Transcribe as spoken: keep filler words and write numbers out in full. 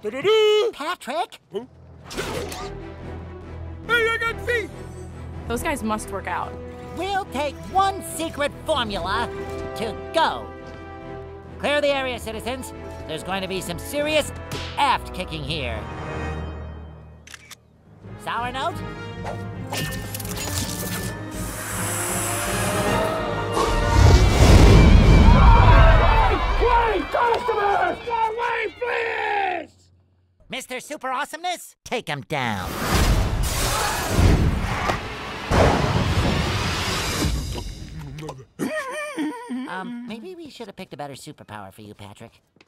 Patrick? Huh? Hey, I got feet! Those guys must work out. We'll take one secret formula to go. Clear the area, citizens. There's going to be some serious aft kicking here. Sour note? Wait, customers! Go away, please! Mister Super Awesomeness, take him down. um, maybe we should have picked a better superpower for you, Patrick.